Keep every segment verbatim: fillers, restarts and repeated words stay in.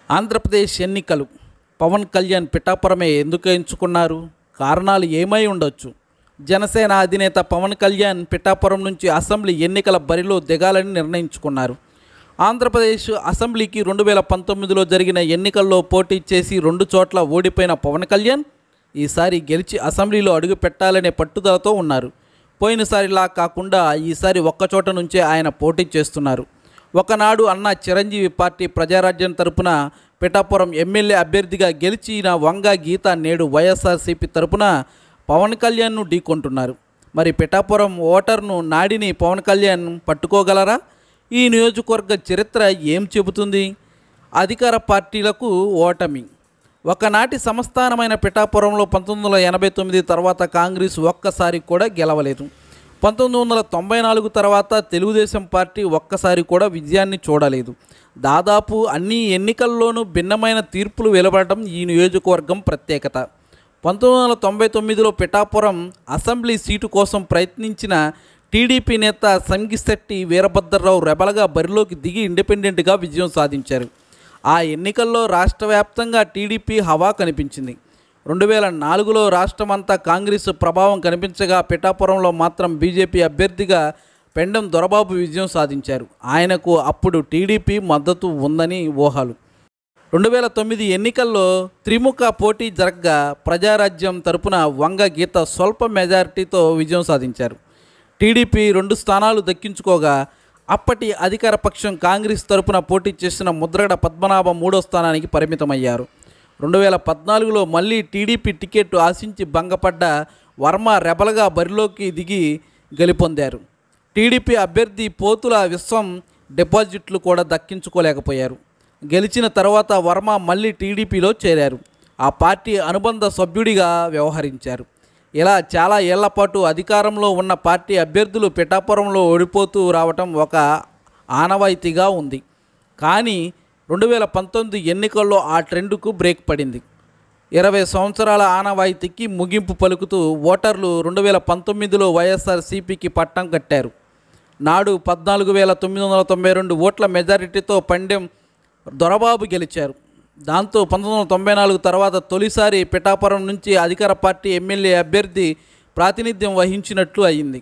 ఆంధ్రప్రదేశ్ ఎన్నికలు పవన్ కళ్యాణ్ పిఠాపురమే ఎందుకు ఎంచుకున్నారు? కారణాలు ఏమై ఉండొచ్చు? జనసేన అధినేత పవన్ కళ్యాణ్ పిఠాపురం నుంచి అసెంబ్లీ ఎన్నికల బరిలో దిగాలని నిర్ణయించుకున్నారు. ఆంధ్రప్రదేశ్ అసెంబ్లీకి రెండు వేల పంతొమ్మిదిలో జరిగిన ఎన్నికల్లో పోటీ చేసి రెండు చోట్ల ఓడిపోయిన పవన్ కళ్యాణ్ ఈసారి గెలిచి అసెంబ్లీలో అడుగు పెట్టాలనే పట్టుదలతో ఉన్నారు. పోయినసారిలా కాకుండా ఈసారి ఒక్కచోట నుంచే ఆయన పోటీ చేస్తున్నారు. ఒకనాడు అన్న చిరంజీవి పార్టీ ప్రజారాజ్యం తరపున పిఠాపురం ఎమ్మెల్యే అభ్యర్థిగా గెలిచిన వంగ గీత నేడు వైఎస్ఆర్సీపీ తరపున పవన్ కళ్యాణ్ను ఢీకొంటున్నారు. మరి పిఠాపురం ఓటర్ను నాడిని పవన్ కళ్యాణ్ పట్టుకోగలరా? ఈ నియోజకవర్గ చరిత్ర ఏం చెబుతుంది? అధికార పార్టీలకు ఓటమి. ఒకనాటి సంస్థానమైన పిఠాపురంలో పంతొమ్మిది వందల ఎనభై తొమ్మిది తర్వాత కాంగ్రెస్ ఒక్కసారి కూడా గెలవలేదు. పంతొమ్మిది వందల తొంభై నాలుగు తర్వాత తెలుగుదేశం పార్టీ ఒక్కసారి కూడా విజయాన్ని చూడలేదు. దాదాపు అన్ని ఎన్నికల్లోనూ భిన్నమైన తీర్పులు వెలువడటం ఈ నియోజకవర్గం ప్రత్యేకత. పంతొమ్మిది వందల తొంభై తొమ్మిదిలో పిఠాపురం అసెంబ్లీ సీటు కోసం ప్రయత్నించిన టీడీపీ నేత సంగిశెట్టి వీరభద్రరావు రెబల్గా బరిలోకి దిగి ఇండిపెండెంట్గా విజయం సాధించారు. ఆ ఎన్నికల్లో రాష్ట్ర వ్యాప్తంగా టీడీపీ హవా కనిపించింది. రెండు వేల నాలుగులో రాష్ట్రమంతా కాంగ్రెస్ ప్రభావం కనిపించగా పిఠాపురంలో మాత్రం బీజేపీ అభ్యర్థిగా పెండెం దొరబాబు విజయం సాధించారు. ఆయనకు అప్పుడు టీడీపీ మద్దతు ఉందని ఊహలు. రెండు వేల తొమ్మిది ఎన్నికల్లో త్రిముఖ పోటీ జరగగా ప్రజారాజ్యం తరపున వంగ గీత స్వల్ప మెజారిటీతో విజయం సాధించారు. టీడీపీ రెండు స్థానాలు దక్కించుకోగా అప్పటి అధికార పక్షం కాంగ్రెస్ తరపున పోటీ చేసిన ముద్రగడ పద్మనాభం మూడో స్థానానికి పరిమితమయ్యారు. రెండు వేల పద్నాలుగులో మళ్ళీ టీడీపీ టికెట్ ఆశించి భంగపడ్డ వర్మ రెబల్గా బరిలోకి దిగి గెలుపొందారు. టీడీపీ అభ్యర్థి పోతుల విశ్వం డిపాజిట్లు కూడా దక్కించుకోలేకపోయారు. గెలిచిన తర్వాత వర్మ మళ్ళీ టీడీపీలో చేరారు. ఆ పార్టీ అనుబంధ సభ్యుడిగా వ్యవహరించారు. ఇలా చాలా ఏళ్ల పాటు అధికారంలో ఉన్న పార్టీ అభ్యర్థులు పిఠాపురంలో ఓడిపోతూ రావటం ఒక ఆనవాయితీగా ఉంది. కానీ రెండు వేల పంతొమ్మిది ఎన్నికల్లో ఆ ట్రెండ్కు బ్రేక్ పడింది. ఇరవై సంవత్సరాల ఆనవాయితీకి ముగింపు పలుకుతూ ఓటర్లు రెండు వేల పంతొమ్మిదిలో వైఎస్ఆర్సీపీకి పట్టం కట్టారు. నాడు పద్నాలుగు వేల తొమ్మిది వందల తొంభై రెండు ఓట్ల మెజారిటీతో పెండెం దొరబాబు గెలిచారు. దాంతో పంతొమ్మిది వందల తొంభై నాలుగు తర్వాత తొలిసారి పిఠాపురం నుంచి అధికార పార్టీ ఎమ్మెల్యే అభ్యర్థి ప్రాతినిధ్యం వహించినట్లు అయింది.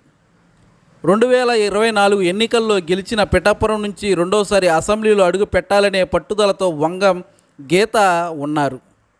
రెండు వేల ఇరవై నాలుగు ఎన్నికల్లో గెలిచిన పిఠాపురం నుంచి రెండోసారి అసెంబ్లీలో అడుగు పెట్టాలనే పట్టుదలతో వంగం గీత ఉన్నారు.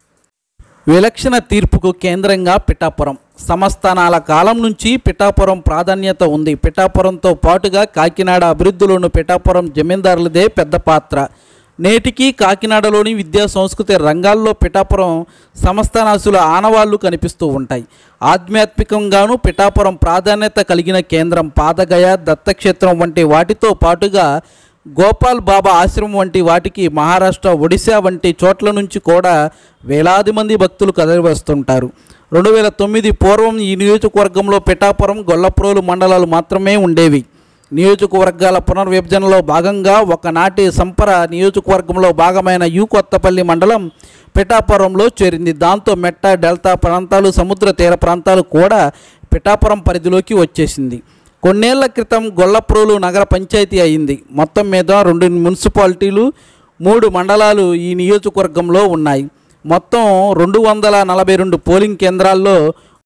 విలక్షణ తీర్పుకు కేంద్రంగా పిఠాపురం. సంస్థానాల కాలం నుంచి పిఠాపురం ప్రాధాన్యత ఉంది. పిఠాపురంతో పాటుగా కాకినాడ అభివృద్ధిలోనూ పిఠాపురం జమీందారులదే పెద్ద పాత్ర. నేటికి కాకినాడలోని విద్యా సంస్కృతి రంగాల్లో పిఠాపురం సంస్థానాసుల ఆనవాళ్లు కనిపిస్తూ ఉంటాయి. ఆధ్యాత్మికంగానూ పిఠాపురం ప్రాధాన్యత కలిగిన కేంద్రం. పాదగయ, దత్తక్షేత్రం వంటి వాటితో పాటుగా గోపాల్ బాబా ఆశ్రమం వంటి వాటికి మహారాష్ట్ర, ఒడిశా వంటి చోట్ల నుంచి కూడా వేలాది మంది భక్తులు కదలి వస్తుంటారు. రెండు వేల తొమ్మిది పూర్వం ఈ నియోజకవర్గంలో పిఠాపురం, గొల్లప్రోలు మండలాలు మాత్రమే ఉండేవి. నియోజకవర్గాల పునర్విభజనలో భాగంగా ఒకనాటి సంపర నియోజకవర్గంలో భాగమైన యు కొత్తపల్లి మండలం పిఠాపురంలో చేరింది. దాంతో మెట్ట, డెల్టా ప్రాంతాలు, సముద్ర తీర ప్రాంతాలు కూడా పిఠాపురం పరిధిలోకి వచ్చేసింది. కొన్నేళ్ల క్రితం గొల్లప్రోలు నగర పంచాయతీ అయింది. మొత్తం మీద రెండు మున్సిపాలిటీలు, మూడు మండలాలు ఈ నియోజకవర్గంలో ఉన్నాయి. మొత్తం రెండు వందల నలభై రెండు పోలింగ్ కేంద్రాల్లో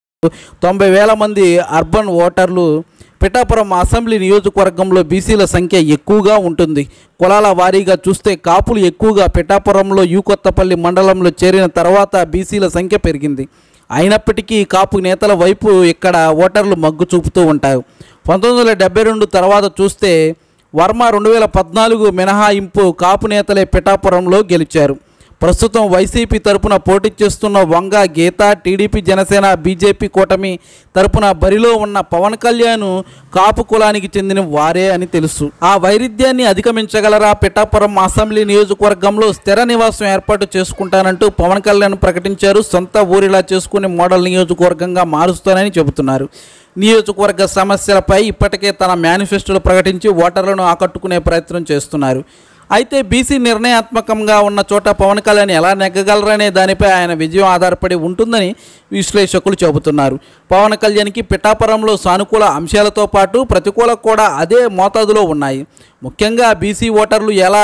తొంభై వేల మంది అర్బన్ ఓటర్లు. పిఠాపురం అసెంబ్లీ నియోజకవర్గంలో బీసీల సంఖ్య ఎక్కువగా ఉంటుంది. కులాల వారీగా చూస్తే కాపులు ఎక్కువగా పిఠాపురంలో యు కొత్తపల్లి మండలంలో చేరిన తర్వాత బీసీల సంఖ్య పెరిగింది. అయినప్పటికీ కాపు నేతల వైపు ఇక్కడ ఓటర్లు మగ్గు చూపుతూ ఉంటారు. పంతొమ్మిది వందల డెబ్బై రెండు తర్వాత చూస్తే వర్మ రెండు వేల పద్నాలుగు మినహాయింపు కాపు నేతలే పిఠాపురంలో గెలిచారు. ప్రస్తుతం వైసీపీ తరపున పోటీ చేస్తున్న వంగ గీత, టీడీపీ, జనసేన, బీజేపీ కూటమి తరపున బరిలో ఉన్న పవన్ కళ్యాణ్ కాపు కులానికి చెందిన వారే అని తెలుసు. ఆ వైరుధ్యాన్ని అధిగమించగలరా? పిఠాపురం అసెంబ్లీ నియోజకవర్గంలో స్థిర నివాసం ఏర్పాటు చేసుకుంటానంటూ పవన్ కళ్యాణ్ ప్రకటించారు. సొంత ఊరిలా చేసుకుని మోడల్ నియోజకవర్గంగా మారుస్తానని చెబుతున్నారు. నియోజకవర్గ సమస్యలపై ఇప్పటికే తన మేనిఫెస్టోలో ప్రకటించి ఓటర్లను ఆకట్టుకునే ప్రయత్నం చేస్తున్నారు. అయితే బీసీ నిర్ణయాత్మకంగా ఉన్న చోట పవన్ కళ్యాణ్ ఎలా నెగ్గగలరనే దానిపై ఆయన విజయం ఆధారపడి ఉంటుందని విశ్లేషకులు చెబుతున్నారు. పవన్ కళ్యాణ్కి పిఠాపురంలో సానుకూల అంశాలతో పాటు ప్రతికూల కూడా అదే మోతాదులో ఉన్నాయి. ముఖ్యంగా బీసీ ఓటర్లు ఎలా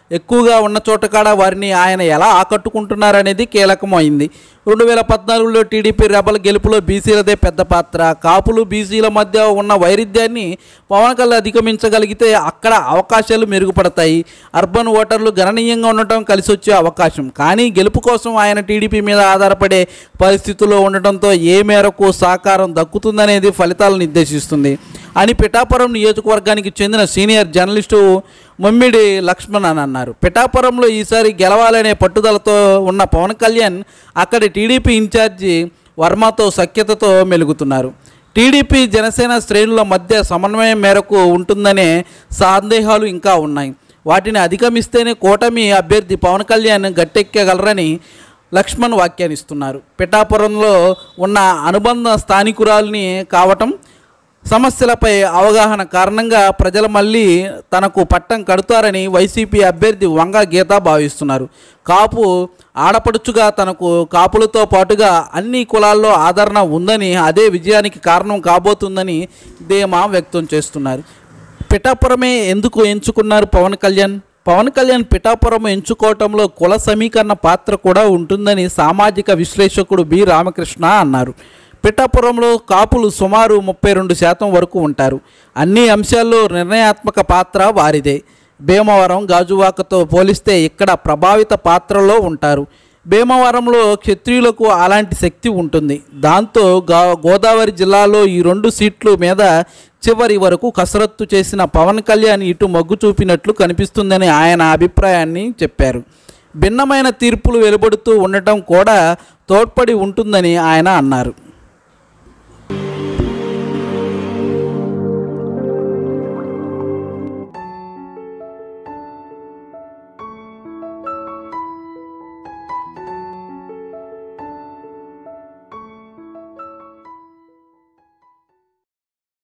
ఎక్కువగా ఉన్న చోట కాడ వారిని ఆయన ఎలా ఆకట్టుకుంటున్నారనేది కీలకమైంది. రెండు వేల పద్నాలుగులో టీడీపీ రెబల్ గెలుపులో బీసీలదే పెద్ద పాత్ర. కాపులు బీసీల మధ్య ఉన్న వైరుధ్యాన్ని పవన్ కళ్యాణ్ అధిగమించగలిగితే అక్కడ అవకాశాలు మెరుగుపడతాయి. అర్బన్ ఓటర్లు గణనీయంగా ఉండటం కలిసి వచ్చే అవకాశం. కానీ గెలుపు కోసం ఆయన టీడీపీ మీద ఆధారపడే పరిస్థితుల్లో ఉండటంతో ఏ మేరకు సహకారం దక్కుతుందనేది ఫలితాలను నిర్దేశిస్తుంది అని పిఠాపురం నియోజకవర్గానికి చెందిన సీనియర్ జర్నలిస్టు మమ్మిడి లక్ష్మణ్ అని అన్నారు. పిఠాపురంలో ఈసారి గెలవాలనే పట్టుదలతో ఉన్న పవన్ కళ్యాణ్ అక్కడి టీడీపీ ఇన్ఛార్జి వర్మతో సఖ్యతతో మెలుగుతున్నారు. టీడీపీ జనసేన శ్రేణుల మధ్య సమన్వయం మేరకు ఉంటుందనే సందేహాలు ఇంకా ఉన్నాయి. వాటిని అధిగమిస్తేనే కూటమి అభ్యర్థి పవన్ కళ్యాణ్ గట్టెక్కగలరని లక్ష్మణ్ వ్యాఖ్యానిస్తున్నారు. పిఠాపురంలో ఉన్న అనుబంధ స్థానికురాల్ని కావటం, సమస్యలపై అవగాహన కారణంగా ప్రజలు మళ్ళీ తనకు పట్టం కడుతారని వైసీపీ అభ్యర్థి వంగ గీత భావిస్తున్నారు. కాపు ఆడపడుచుగా తనకు కాపులతో పాటుగా అన్ని కులాల్లో ఆదరణ ఉందని, అదే విజయానికి కారణం కాబోతుందని ధీమా వ్యక్తం చేస్తున్నారు. పిఠాపురమే ఎందుకు ఎంచుకున్నారు పవన్ కళ్యాణ్? పవన్ కళ్యాణ్ పిఠాపురం ఎంచుకోవటంలో కుల సమీకరణ పాత్ర కూడా ఉంటుందని సామాజిక విశ్లేషకుడు బి రామకృష్ణ అన్నారు. పిఠాపురంలో కాపులు సుమారు ముప్పై రెండు శాతం వరకు ఉంటారు. అన్ని అంశాల్లో నిర్ణయాత్మక పాత్ర వారిదే. భీమవరం, గాజువాకతో పోలిస్తే ఇక్కడ ప్రభావిత పాత్రలో ఉంటారు. భీమవరంలో క్షత్రియులకు అలాంటి శక్తి ఉంటుంది. దాంతో గా గోదావరి జిల్లాలో ఈ రెండు సీట్ల మీద చివరి వరకు కసరత్తు చేసిన పవన్ కళ్యాణ్ ఇటు మొగ్గు చూపినట్లు కనిపిస్తుందని ఆయన అభిప్రాయాన్ని చెప్పారు. భిన్నమైన తీర్పులు వెలువడుతూ ఉండటం కూడా తోడ్పడి ఉంటుందని ఆయన అన్నారు.